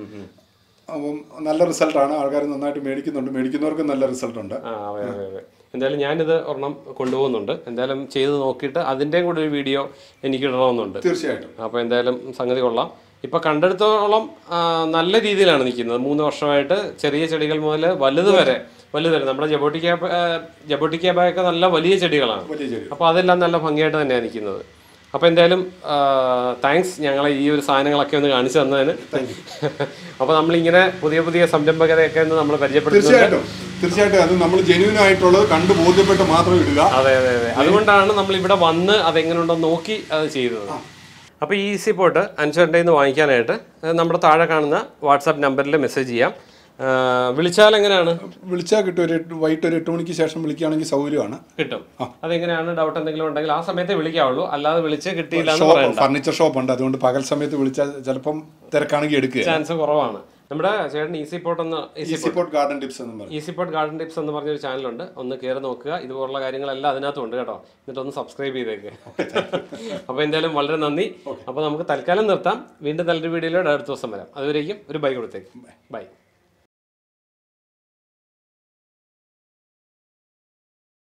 അപ്പം നല്ല റിസൾട്ടാണ്, ആൾക്കാർ നന്നായിട്ട് മേടിക്കുന്നുണ്ട്, മേടിക്കുന്നവർക്ക് നല്ല റിസൾട്ട് ഉണ്ട്. എന്തായാലും ഞാനിത് ഒരെണ്ണം കൊണ്ടുപോകുന്നുണ്ട്. എന്തായാലും ചെയ്ത് നോക്കിയിട്ട് അതിൻ്റെയും കൂടെ ഒരു വീഡിയോ എനിക്ക് ഇടണമെന്നുണ്ട്. തീർച്ചയായിട്ടും. അപ്പോൾ എന്തായാലും സംഗതി കൊള്ളാം. ഇപ്പം കണ്ടെടുത്തോളം നല്ല രീതിയിലാണ് നിൽക്കുന്നത്. മൂന്ന് വർഷമായിട്ട് ചെറിയ ചെടികൾ മുതൽ വലുത് വരെ വലുത് വരെ നമ്മുടെ ജബോട്ടിക്ക ജബോട്ടിക്കാബയൊക്കെ നല്ല വലിയ ചെടികളാണ്. അപ്പോൾ അതെല്ലാം നല്ല ഭംഗിയായിട്ട് തന്നെയാണ് നിൽക്കുന്നത്. അപ്പോൾ എന്തായാലും താങ്ക്സ് ഞങ്ങളെ ഈ ഒരു സാധനങ്ങളൊക്കെ ഒന്ന് കാണിച്ചു തന്നതിന്. അപ്പോൾ നമ്മളിങ്ങനെ പുതിയ പുതിയ സംരംഭകരെയൊക്കെ ഒന്ന് നമ്മൾ പരിചയപ്പെടുത്തുന്നത്. തീർച്ചയായിട്ടും തീർച്ചയായിട്ടും അത് നമ്മൾ ജെന്യൂൻ ആയിട്ടുള്ളത് കണ്ടു ബോധ്യപ്പെട്ട് മാത്രം ഇടുക. അതെ അതെ അതെ അതുകൊണ്ടാണ് നമ്മൾ ഇവിടെ വന്ന് അതെങ്ങനെയുണ്ടോ നോക്കി അത് ചെയ്തത്. അപ്പോൾ ഈ ഈസി പോട്ട് അൻഷറിൻ്റെ നിന്ന് വാങ്ങിക്കാനായിട്ട് നമ്മുടെ താഴെ കാണുന്ന വാട്സാപ്പ് നമ്പറിൽ മെസ്സേജ് ചെയ്യാം. വിളിച്ചാൽ എങ്ങനെയാണ്? വിളിച്ചാൽ കിട്ടും. ഒരു വൈകിട്ട് ഒരു എട്ട് മണിക്ക് ശേഷം വിളിക്കുകയാണെങ്കിൽ സൗകര്യമാണ്. കിട്ടും. അതെങ്ങനെയാണ്? ഡൗട്ട് എന്തെങ്കിലും ഉണ്ടെങ്കിൽ ആ സമയത്ത് വിളിക്കാവുള്ളൂ, അല്ലാതെ വിളിച്ച് കിട്ടിയില്ല. ഫർണിച്ചർ ഷോപ്പ് ഉണ്ട്, അതുകൊണ്ട് പകൽ സമയത്ത് വിളിച്ചാൽ ചിലപ്പം തിരക്കാണെങ്കിൽ എടുക്കുക ചാൻസ് കുറവാണ്. നമ്മുടെ ചേട്ടൻ ഈസി പോട്ട് എന്ന് ഈസി പോട്ട് ഗാർഡൻ ടിപ്സ് എന്ന് പറയും ഈസി പോട്ട് ഗാർഡൻ ടിപ്സ് എന്ന് പറഞ്ഞൊരു ചാനലുണ്ട്. ഒന്ന് കയറി നോക്കുക. ഇതുപോലുള്ള കാര്യങ്ങളെല്ലാം അതിനകത്തും ഉണ്ട് കേട്ടോ. എന്നിട്ടൊന്ന് സബ്സ്ക്രൈബ് ചെയ്തേക്ക്. അപ്പോൾ എന്തായാലും വളരെ നന്ദി. അപ്പോൾ നമുക്ക് തൽക്കാലം നിർത്താം. വീണ്ടും നല്ലൊരു വീഡിയോയിലൂടെ അടുത്ത ദിവസം വരാം. അതുവരേക്കും ഒരു ബൈ കൊടുത്തേക്ക്. ബൈ.